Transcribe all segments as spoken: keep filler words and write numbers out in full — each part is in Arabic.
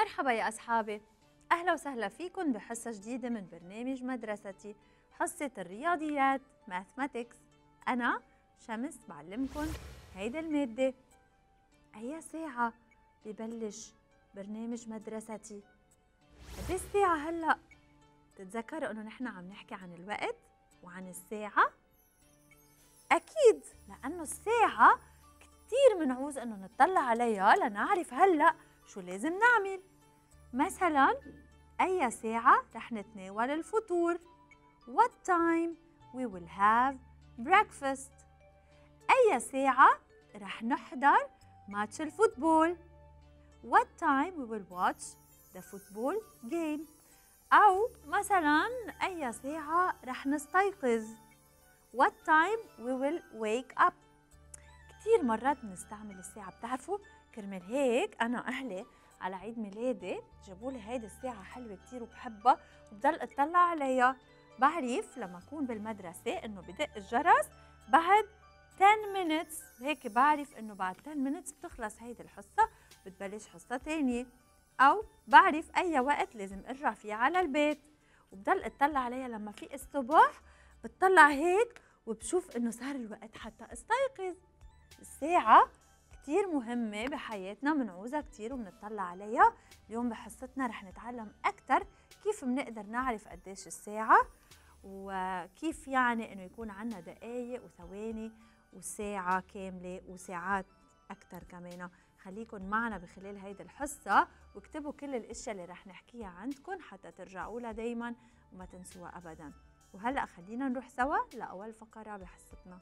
مرحبا يا أصحابي، أهلا وسهلا فيكم بحصة جديدة من برنامج مدرستي، حصة الرياضيات Mathematics. أنا شمس بعلمكم هيدا المادة. أي ساعة ببلش برنامج مدرستي؟ قد الساعة هلأ؟ تتذكروا إنه نحن عم نحكي عن الوقت وعن الساعة؟ أكيد، لأنه الساعة كتير منعوز إنه نطلع عليها لنعرف هلأ شو لازم نعمل. مثلاً أي ساعة رح نتناول الفطور؟ What time we will have breakfast؟ أي ساعة رح نحضر ماتش الفوتبول؟ What time we will watch the football game؟ أو مثلاً أي ساعة رح نستيقظ؟ What time we will wake up؟ كتير مرات بنستعمل الساعة، بتعرفوا كرمال هيك أنا أهلي على عيد ميلادي جابوا لي هيدي الساعة حلوة كتير وبحبها وبضل اطلع عليها. بعرف لما أكون بالمدرسة إنه بدق الجرس بعد عشر minutes، هيك بعرف إنه بعد عشر minutes بتخلص هيدي الحصة بتبلش حصة تانية، أو بعرف أي وقت لازم أرجع فيه على البيت وبضل اطلع عليها. لما في الصبح بتطلع هيك وبشوف إنه صار الوقت حتى استيقظ. الساعة كتير مهمة بحياتنا، منعوزة كتير وبنطلع عليها. اليوم بحصتنا رح نتعلم أكتر كيف بنقدر نعرف قديش الساعة، وكيف يعني إنه يكون عنا دقايق وثواني وساعة كاملة وساعات أكتر كمان. خليكن معنا بخلال هيدي الحصة واكتبوا كل الأشياء اللي رح نحكيها عندكن حتى ترجعوا لها دايما وما تنسوها أبدا. وهلأ خلينا نروح سوا لأول فقرة بحصتنا.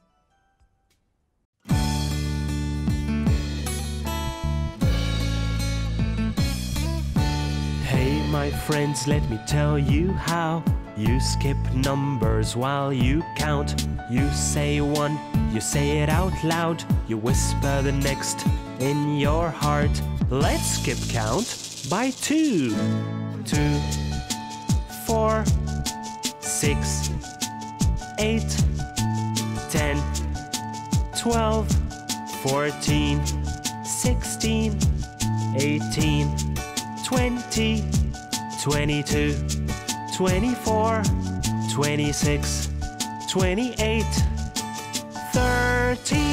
Hey my friends, let me tell you how you skip numbers while you count. You say one, you say it out loud, you whisper the next in your heart. Let's skip count by two. Two, four, six, eight, ten, twelve, fourteen, sixteen, eighteen, twenty, twenty-two, twenty-four, twenty-six, twenty-eight, thirty.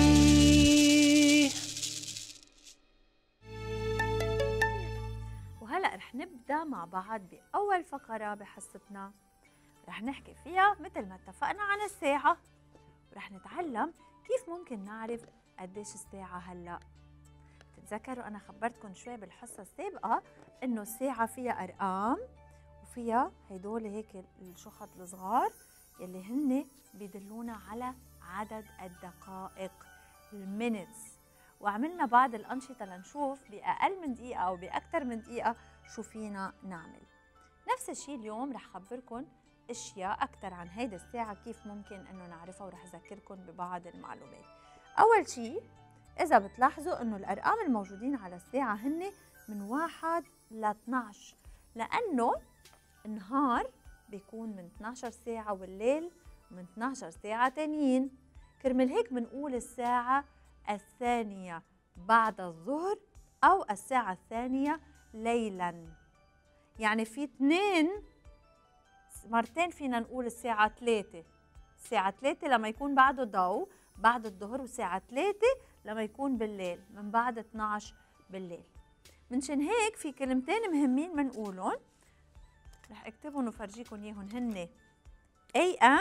وهلأ رح نبدأ مع بعض بأول فقرة بحصتنا، رح نحكي فيها مثل ما اتفقنا عن الساعة، ورح نتعلم كيف ممكن نعرف قديش الساعة هلأ. تتذكروا أنا خبرتكم شوي بالحصة السابقة إنه الساعة فيها أرقام وفيها هيدول هيك الشخط الصغار يلي هن بيدلونا على عدد الدقائق المينتس، وعملنا بعض الأنشطة لنشوف بأقل من دقيقة أو بأكثر من دقيقة شو فينا نعمل. نفس الشيء اليوم رح خبركم أشياء أكثر عن هيدي الساعة كيف ممكن إنه نعرفها، ورح أذكركم ببعض المعلومات. أول شيء إذا بتلاحظوا إنه الأرقام الموجودين على الساعة هن من واحد ل اثنعش، لأنه النهار بيكون من اثنعش ساعة والليل من اثنعش ساعة تانيين. كرمال هيك بنقول الساعة الثانية بعد الظهر أو الساعة الثانية ليلاً. يعني في اثنين مرتين فينا نقول الساعة ثلاثة، الساعة ثلاثة لما يكون بعده ضوء بعد الظهر، والساعة ثلاثة لما يكون بالليل من بعد اثنعش بالليل. منشان هيك في كلمتين مهمين بنقولهم، رح اكتبهم وفرجيكم اياهم، هن إيه إم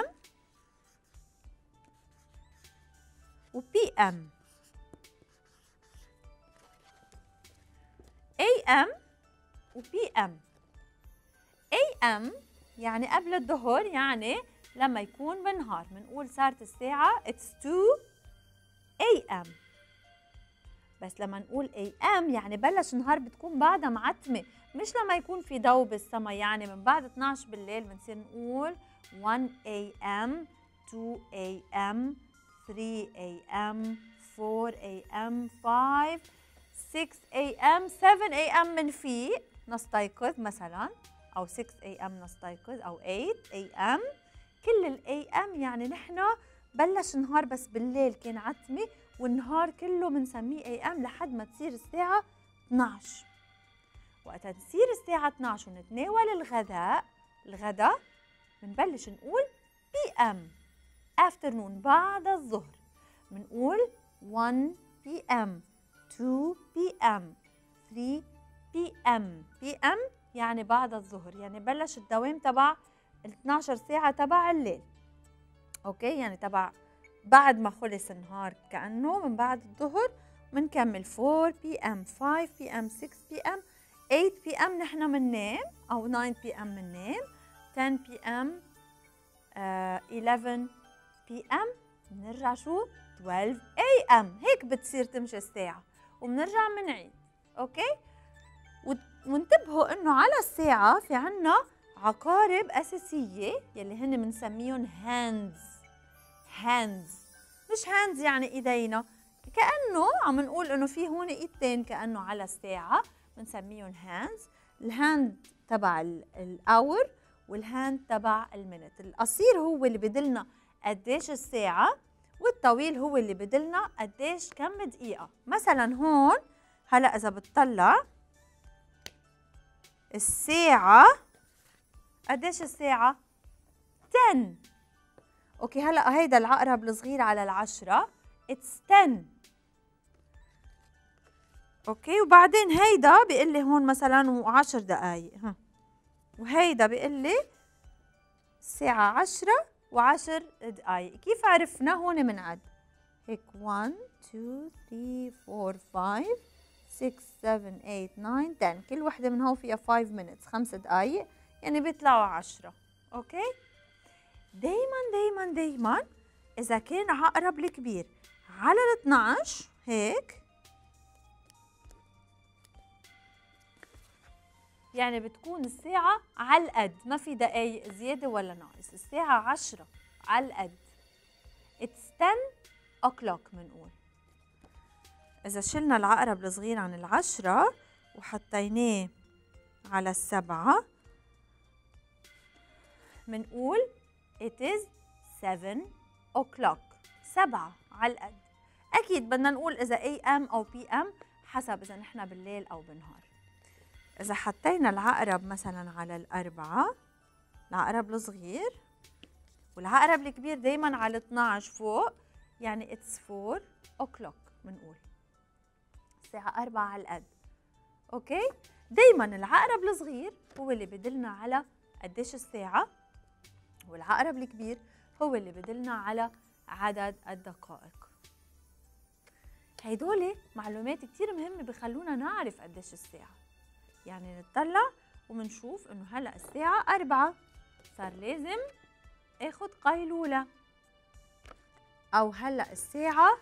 و بي إم. إيه إم و بي إم. إيه إم يعني قبل الظهر، يعني لما يكون بالنهار بنقول صارت الساعة it's two إيه إم. بس لما نقول إيه إم يعني بلش النهار بتكون بعدها معتمة، مش لما يكون في ضوء بالسما. يعني من بعد اثنعش بالليل بنصير نقول one إيه إم two إيه إم three إيه إم four إيه إم five six إيه إم seven إيه إم منفيق نستيقظ مثلا، أو six إيه إم نستيقظ، أو eight إيه إم. كل الإيه إم يعني نحن بلش نهار بس بالليل كان عتمة، والنهار كله بنسميه إيه إم لحد ما تصير الساعة اثنعش. وقت تصير الساعة اثنعش ونتناول الغداء الغداء بنبلش نقول بي ام afternoon بعد الظهر. بنقول one بي ام two بي ام three بي ام. بي ام يعني بعد الظهر، يعني بلش الدوام تبع ال اثنعش ساعة تبع الليل. اوكي، يعني تبع بعد ما خلص النهار، كأنه من بعد الظهر بنكمل four بي ام five بي ام six بي ام eight بي ام نحن بننام، او nine بي ام بننام، ten بي ام uh, eleven بي ام بنرجع شو twelve اي ام. هيك بتصير تمشي الساعة وبنرجع بنعيد. اوكي، وانتبهوا انه على الساعة في عنا عقارب أساسية يلي هن بنسميهم hands. hands مش hands يعني ايدينا، كأنه عم نقول انه في هون ايدتين كأنه على الساعة بنسميهم hands. الهاند تبع الاور والهاند تبع المينت. القصير هو اللي بدلنا قديش الساعة، والطويل هو اللي بدلنا قديش كم دقيقة. مثلا هون هلا إذا بتطلع الساعة قديش الساعة؟ ten. اوكي، هلا هيدا العقرب الصغير على العشرة it's ten. اوكي، وبعدين هيدا بيقول لي هون مثلا وعشر دقايق، ها، وهيدا بيقول لي الساعة عشرة وعشر دقايق. كيف عرفنا؟ هون بنعد هيك one two three four five six seven eight nine ten، كل وحدة من هون فيها five minutes، خمس دقايق، يعني بيطلعوا عشرة. اوكي، دايما دايما دايما إذا كان عقرب الكبير على ال اثنعش هيك، يعني بتكون الساعة على القد، ما في دقايق زيادة ولا ناقص، الساعة عشرة على القد. It's ten o'clock بنقول. إذا شلنا العقرب الصغير عن العشرة وحطيناه على السبعة بنقول it is seven o'clock. سبعة على القد. أكيد بدنا نقول إذا إيه إم أو بي إم حسب إذا نحن بالليل أو بالنهار. إذا حطينا العقرب مثلا على الأربعة، العقرب الصغير، والعقرب الكبير دايما على اثنعش فوق، يعني it's four o'clock بنقول. الساعة أربعة على القد. أوكي؟ دايما العقرب الصغير هو اللي بدلنا على قديش الساعة، والعقرب الكبير هو اللي بدلنا على عدد الدقائق. هيدول معلومات كتير مهمة بخلونا نعرف قديش الساعة. يعني نطلع ومنشوف انه هلا الساعة أربعة، صار لازم اخد قيلولة. او هلا الساعة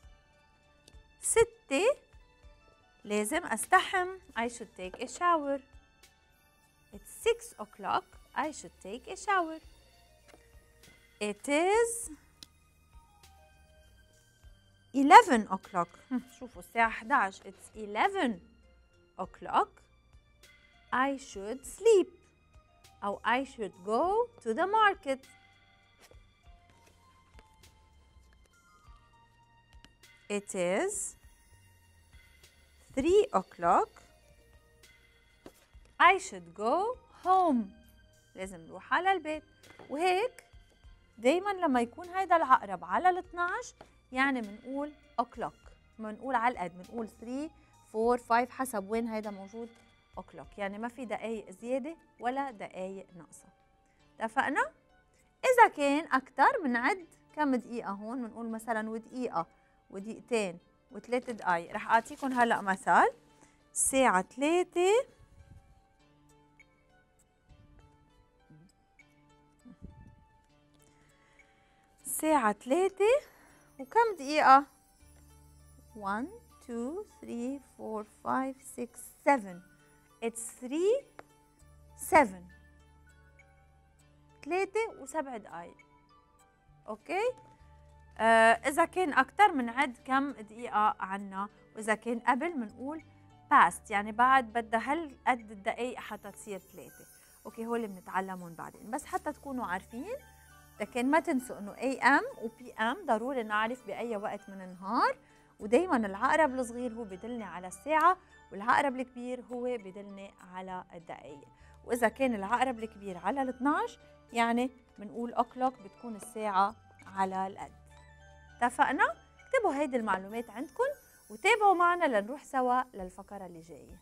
ستة، لازم استحم. I should take a shower. It's six o'clock. I should take a shower. It is eleven o'clock. شوفوا الساعة إحدى عشر. It's eleven o'clock. I should sleep. أو I should go to the market. It is three o'clock. I should go home. لازم نروح على البيت. وهيك دايما لما يكون هيدا العقرب على ال اثنعش يعني بنقول o'clock، بنقول على القد، بنقول three four five حسب وين هيدا موجود o'clock، يعني ما في دقايق زيادة ولا دقايق ناقصة. اتفقنا؟ إذا كان أكتر بنعد كم دقيقة هون، بنقول مثلا ودقيقة ودقيقتين وثلاث دقايق. رح أعطيكم هلأ مثل. الساعة ثلاثة الساعة ثلاثة وكم دقيقة؟ one two three four five six seven. It's three seven. ثلاثة وسبع دقايق. أوكي؟ آه إذا كان أكتر بنعد كم دقيقة عنا، وإذا كان قبل بنقول past، يعني بعد بدها هل قد الدقايق حتى تصير ثلاثة. أوكي، هول بنتعلمهم بعدين، بس حتى تكونوا عارفين. لكن ما تنسوا إنه إيه إم و بي إم ضروري نعرف بأي وقت من النهار ودايما العقرب الصغير هو بدلني على الساعة، والعقرب الكبير هو بدلني على الدقايق. وإذا كان العقرب الكبير على ال اثنعش يعني بنقول أوكلوك، بتكون الساعة على القد. اتفقنا؟ اكتبوا هيدي المعلومات عندكم وتابعوا معنا لنروح سوا للفقرة اللي جاية.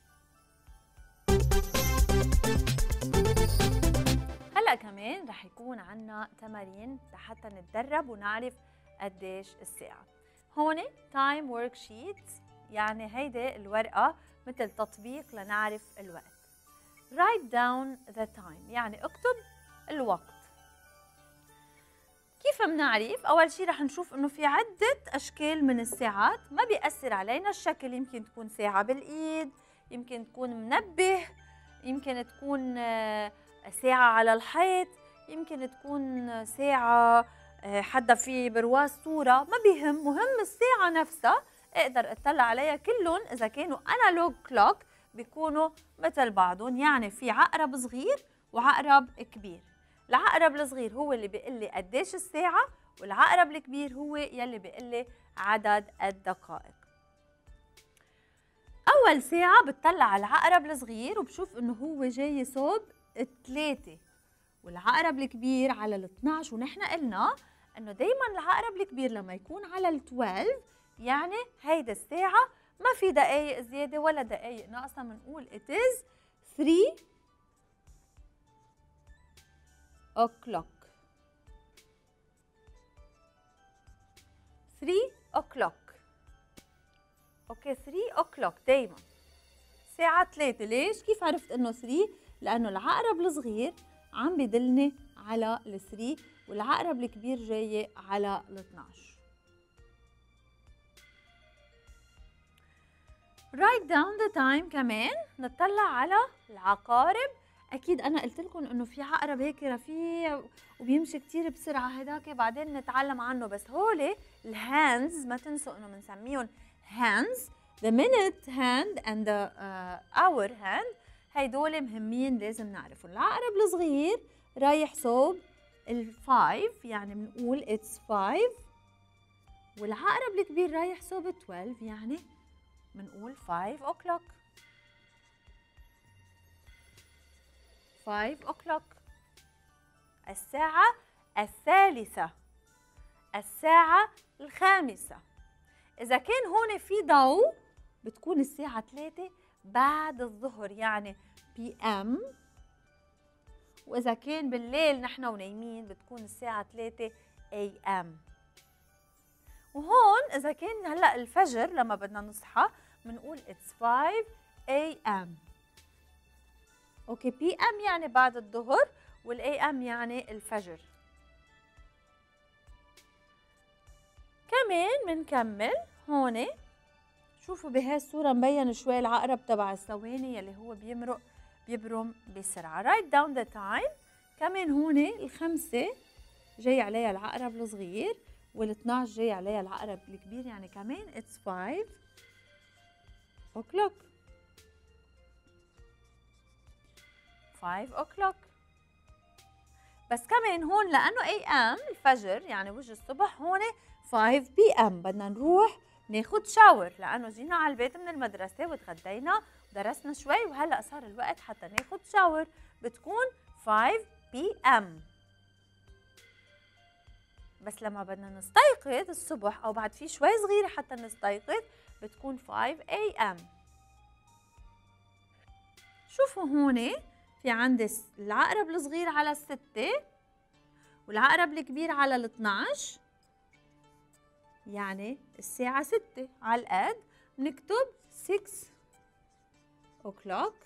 هلأ كمان رح يكون عنا تمارين لحتى نتدرب ونعرف قديش الساعة. هون تايم ورك شيت، يعني هيدي الورقة مثل تطبيق لنعرف الوقت. write down the time، يعني اكتب الوقت. كيف بنعرف؟ أول شيء رح نشوف إنه في عدة أشكال من الساعات، ما بيأثر علينا الشكل، يمكن تكون ساعة بالإيد، يمكن تكون منبه، يمكن تكون ساعة على الحيط، يمكن تكون ساعة حدا في برواز صورة، ما بيهم، مهم الساعة نفسها اقدر اطلع عليها. كلهم إذا كانوا أنالوج كلوك بيكونوا مثل بعضهم، يعني في عقرب صغير وعقرب كبير. العقرب الصغير هو اللي بيقول لي قديش الساعة، والعقرب الكبير هو يلي بيقول لي عدد الدقائق. أول ساعة بتطلع على العقرب الصغير وبشوف إنه هو جاي صوب ثلاثة، والعقرب الكبير على ال اثنعش، ونحن قلنا إنه دايماً العقرب الكبير لما يكون على ال اثناشر يعني هيدا الساعة ما في دقايق زيادة ولا دقايق ناقصة، بنقول it is three o'clock. three o'clock. اوكي three o'clock دايما الساعة ثلاثة. ليش؟ كيف عرفت انه ثلاثة؟ لانه العقرب الصغير عم بدلني على ال ثلاثة والعقرب الكبير جاي على ال اثنعش. write down the time كمان نطلع على العقارب. اكيد انا قلت لكم انه في عقرب هيك رفيع وبيمشي كتير بسرعه، هداك بعدين نتعلم عنه، بس هول الهاندز ما تنسوا انه بنسميهم hands. the minute hand and the uh, hour hand هيدول مهمين لازم نعرفهم. العقرب الصغير رايح صوب الفايف يعني بنقول it's five، والعقرب الكبير رايح صوب twelve يعني بنقول five o'clock. five o'clock. الساعة الثالثة، الساعة الخامسة. إذا كان هون في ضوء بتكون الساعة ثلاثة بعد الظهر يعني بي إم، وإذا كان بالليل نحن ونايمين بتكون الساعة ثلاثة إيه إم. وهون إذا كان هلأ الفجر لما بدنا نصحى بنقول it's five إيه إم. اوكي بي ام يعني بعد الظهر، والاي ام يعني الفجر. كمان بنكمل هون، شوفوا بهاي الصورة مبين شوي العقرب تبع الثواني يلي هو بيمرق بيبرم بسرعة. write down the time. كمان هون الخمسة جاي عليها العقرب الصغير والاثنعش جاي عليها العقرب الكبير، يعني كمان it's five o'clock. five o'clock. بس كمان هون لأنه إيه إم الفجر يعني وجه الصبح، هون five بي إم بدنا نروح ناخد شاور، لأنه جينا على البيت من المدرسة وتغدينا ودرسنا شوي وهلأ صار الوقت حتى ناخد شاور، بتكون five بي إم. بس لما بدنا نستيقظ الصبح أو بعد في شوي صغيرة حتى نستيقظ بتكون five إيه إم. شوفوا هون في عندي العقرب الصغير على الستة والعقرب الكبير على الاثنعش، يعني الساعة ستة على القد بنكتب six o'clock.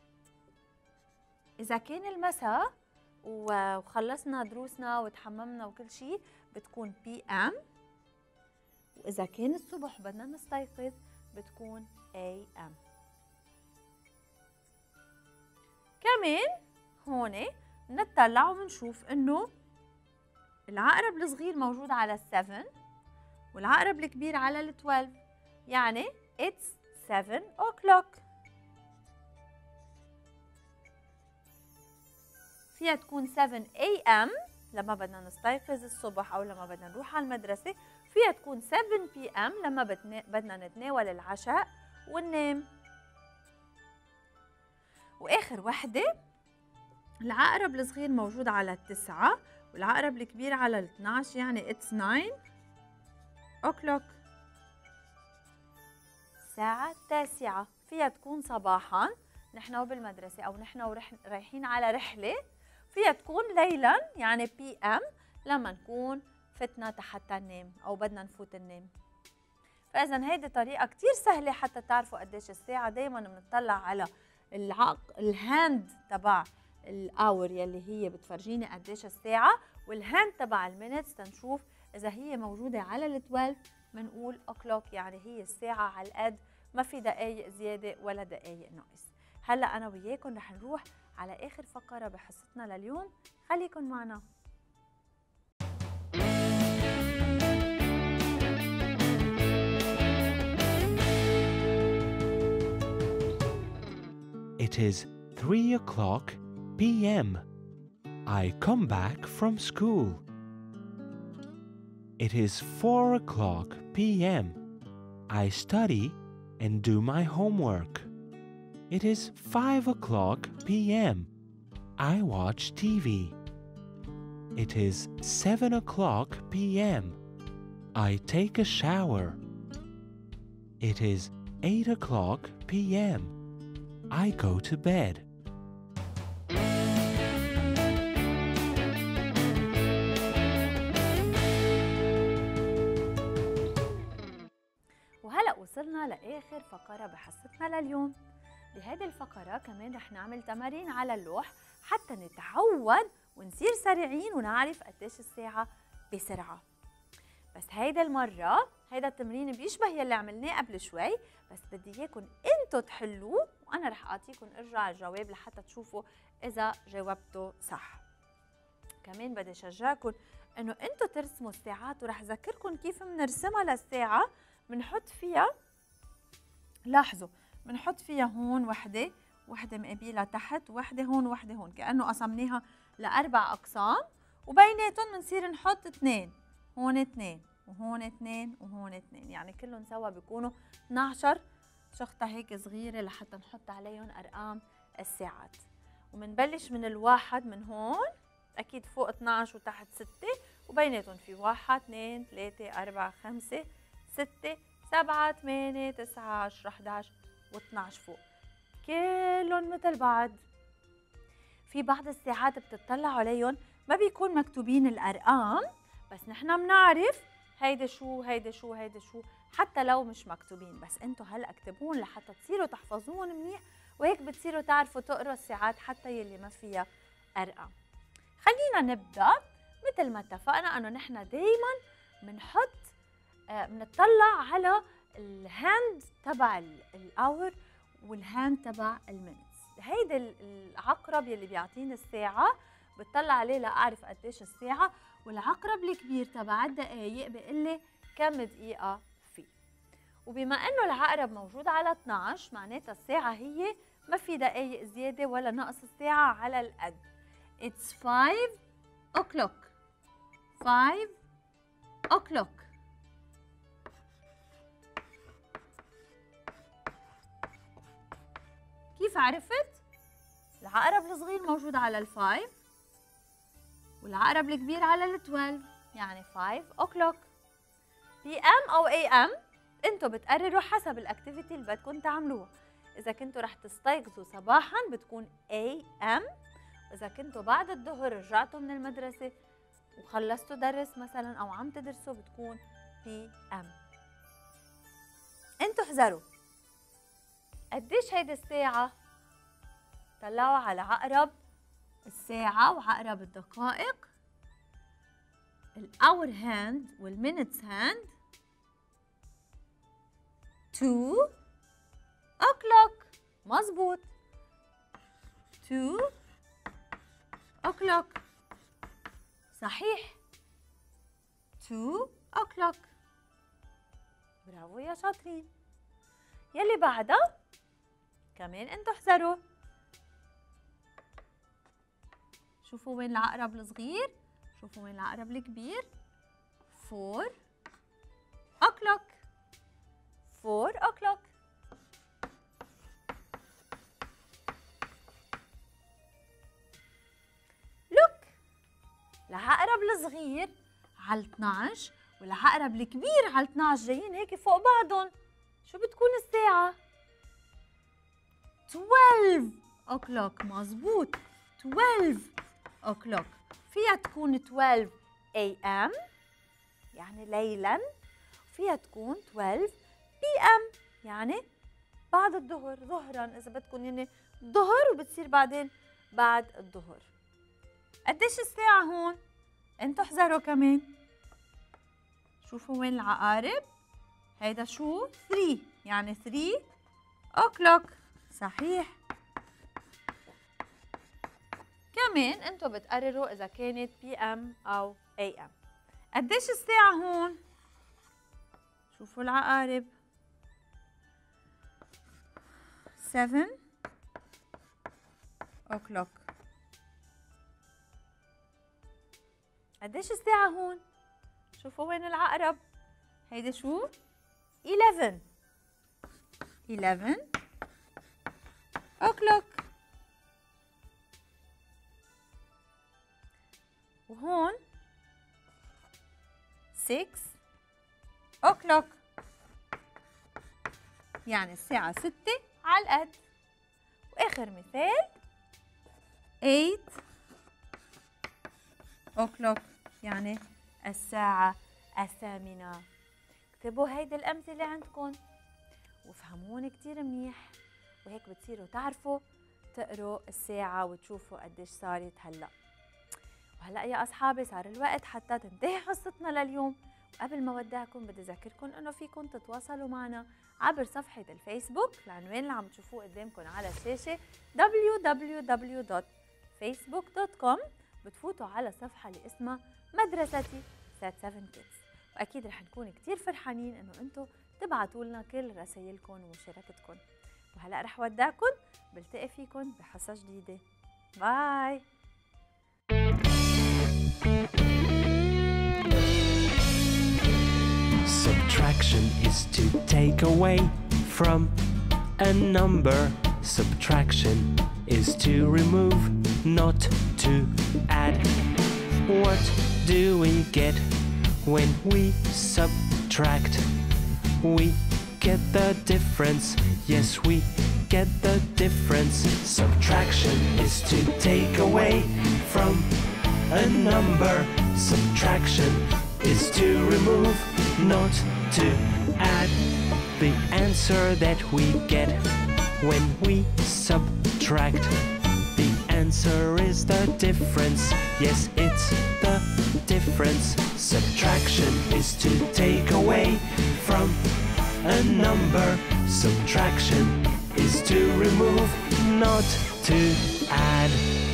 إذا كان المساء وخلصنا دروسنا وتحممنا وكل شيء بتكون بي إم، وإذا كان الصبح بدنا نستيقظ بتكون إيه إم. كمان هون بنطلع وبنشوف انه العقرب الصغير موجود على السفن والعقرب الكبير على التويلف، يعني it's seven o'clock. فيها تكون seven إيه إم لما بدنا نستيقظ الصبح أو لما بدنا نروح على المدرسة، فيها تكون سبعة بي إم لما بدنا نتناول العشاء وننام. وآخر وحدة العقرب الصغير موجود على التسعة والعقرب الكبير على الاثنعش، يعني it's nine o'clock. الساعة التاسعة فيها تكون صباحاً نحن وبالمدرسة أو نحن رايحين على رحلة، فيها تكون ليلاً يعني بي إم لما نكون فتنا حتى ننام أو بدنا نفوت ننام. فإذا هيدي طريقة كتير سهلة حتى تعرفوا قديش الساعة. دايماً بنطلع على العق الهاند تبع الأور يلي هي بتفرجيني قديش الساعة، والهاند تبع المينتس تنشوف إذا هي موجودة على الاتناشر بنقول أوكلوك، يعني هي الساعة على القد، ما في دقايق زيادة ولا دقايق ناقص. هلأ أنا وياكم رح نروح على آخر فقرة بحصتنا لليوم، خليكن معنا. It is three o'clock p m I come back from school. It is four o'clock p m I study and do my homework. It is five o'clock p m I watch T V. It is seven o'clock p m I take a shower. It is eight o'clock p m I go to bed. وهلأ وصلنا لآخر فقرة بحصتنا لليوم. بهذه الفقرة كمان رح نعمل تمارين على اللوح حتى نتعود ونصير سريعين ونعرف قديش الساعة بسرعة. بس هيدا المرة هيدا التمرين بيشبه يلي عملناه قبل شوي، بس بدي اياكم انتو تحلوه وانا رح اعطيكم ارجع الجواب لحتى تشوفوا اذا جاوبتوا صح. كمان بدي اشجعكم انه انتو ترسموا الساعات، ورح اذكركم كيف بنرسمها للساعة. بنحط فيها، لاحظوا بنحط فيها هون وحدة، وحدة مقابلها تحت، وحدة هون وحدة هون، كأنه قسمناها لأربع أقسام، وبيناتهم بنصير نحط اثنين، هون اثنين وهون اثنين وهون اثنين، يعني كلهم سوا بيكونوا اثنعش شخطة هيك صغيرة لحتى نحط عليهم أرقام الساعات. ومنبلش من الواحد من هون، أكيد فوق اثنعش وتحت ستة، وبيناتهم في واحد اثنين ثلاثة أربعة خمسة ستة سبعة ثمانية تسعة عشرة إحدى عشر واثنعش فوق، كلهم مثل بعض. في بعض الساعات بتطلعوا عليهم ما بيكون مكتوبين الأرقام، بس نحن بنعرف هيدا شو هيدا شو هيدا شو حتى لو مش مكتوبين، بس انتوا هلا اكتبون لحتى تصيروا تحفظوهم منيح، وهيك بتصيروا تعرفوا تقروا الساعات حتى يلي ما فيها أرقام. خلينا نبدأ مثل ما اتفقنا انه نحن دايما بنحط بنطلع على الهاند تبع الاور والهاند تبع المينتس. هيدا العقرب يلي بيعطيني الساعة بتطلع عليه لاعرف قديش الساعة، والعقرب الكبير تبع الدقايق بيقول لي كم دقيقة فيه. وبما انه العقرب موجود على اثنعش معناتها الساعة هي ما في دقايق زيادة ولا نقص الساعة على القد. It's five o'clock. five o'clock. كيف عرفت؟ العقرب الصغير موجود على الفايف والعقرب الكبير على التويلف، يعني five o'clock. بي ام او اي ام انتوا بتقرروا حسب الاكتيفيتي اللي بدكم تعملوها. اذا كنتوا رح تستيقظوا صباحا بتكون اي ام، اذا كنتوا بعد الظهر رجعتوا من المدرسه وخلصتوا درس مثلا او عم تدرسوا بتكون بي ام. انتوا احذروا قديش هيدي الساعه، طلعوا على عقرب الساعه وعقرب الدقائق، الاور هاند والمينتس هاند. two o'clock مظبوط. two o'clock صحيح. two o'clock برافو يا شاطرين. يلي بعدها كمان انتوا احذروا، شوفوا وين العقرب الصغير شوفوا وين العقرب الكبير. four o'clock. four o'clock. look. العقرب الصغير على اثنعش والعقرب الكبير على اثنعش جايين هيك فوق بعضهم. شو بتكون الساعة؟ twelve o'clock. مظبوط. twelve o'clock. فيها تكون twelve a m يعني ليلاً، فيها تكون twelve p m يعني بعد الظهر، ظهراً إذا بدكم، يعني الظهر وبتصير بعدين بعد الظهر. قديش الساعة هون؟ انتوا احذروا كمان. شوفوا وين العقارب. هيدا شو؟ three يعني three o'clock. صحيح. كمان انتوا بتقرروا إذا كانت بي ام أو اي ام. قديش الساعة هون؟ شوفوا العقارب. seven o'clock. قديش الساعة هون؟ شوفوا وين العقرب. هيدا شو؟ eleven. eleven o'clock. وهون six o'clock يعني الساعة ستة على القد. وآخر مثال eight o'clock يعني الساعة الثامنة. اكتبوا هيدي الأمثلة عندكم وافهمون كتير منيح، وهيك بتصيروا تعرفوا تقروا الساعة وتشوفوا قديش صارت هلأ. وهلأ يا أصحابي صار الوقت حتى تنتهي حصتنا لليوم. وقبل ما ودعكم بدي أذكركم إنه فيكم تتواصلوا معنا عبر صفحة الفيسبوك، العنوان اللي عم تشوفوه قدامكم على الشاشة دبليو دبليو دبليو دوت فيسبوك دوت كوم. بتفوتوا على صفحة اللي اسمها مدرستي سات سفن كيدز، وأكيد رح نكون كتير فرحانين إنه أنتم تبعتوا لنا كل رسايلكم ومشاركتكم. وهلأ رح ودعكم، بلتقي فيكم بحصة جديدة. باي. Subtraction is to take away from a number. Subtraction is to remove, not to add. What do we get when we subtract? We get the difference. Yes, we get the difference. Subtraction is to take away from a number. Subtraction is to remove, not to add. The answer that we get when we subtract, the answer is the difference. Yes, it's the difference. Subtraction is to take away from a number. Subtraction is to remove, not to add.